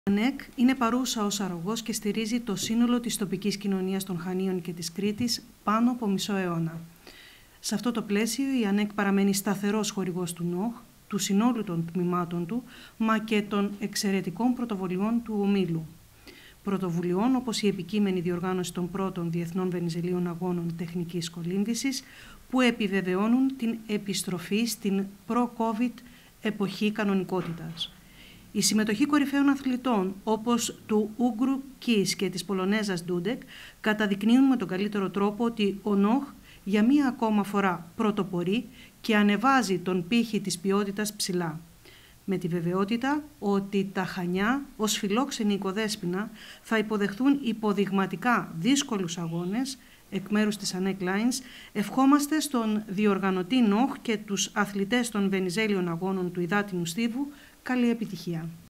Η ΑΝΕΚ είναι παρούσα ως αρρωγός και στηρίζει το σύνολο της τοπικής κοινωνίας των Χανίων και της Κρήτης πάνω από μισό αιώνα. Σε αυτό το πλαίσιο η ΑΝΕΚ παραμένει σταθερός χορηγός του ΝΟΧ, του συνόλου των τμήματων του, μα και των εξαιρετικών πρωτοβουλειών του ομίλου. Πρωτοβουλειών όπως η επικείμενη διοργάνωση των πρώτων Διεθνών Βενιζελίων Αγώνων Τεχνικής Κολύμβησης, που επιβεβαιώνουν την επιστροφή στην προ-COVID εποχή κανονικότητας. Η συμμετοχή κορυφαίων αθλητών όπως του Ούγκρου Κις και της Πολωνέζας Ντούντεκ καταδεικνύουν με τον καλύτερο τρόπο ότι ο ΝΟΧ για μία ακόμα φορά πρωτοπορεί και ανεβάζει τον πύχη της ποιότητας ψηλά. Με τη βεβαιότητα ότι τα Χανιά ως φιλόξενη οικοδέσποινα θα υποδεχθούν υποδειγματικά δύσκολους αγώνες εκ μέρους της ΑΝΕΚ Lines, ευχόμαστε στον διοργανωτή ΝΟΧ και τους αθλητές των Βενιζέλιων Αγώνων του Υδάτινου Στίβου καλή επιτυχία.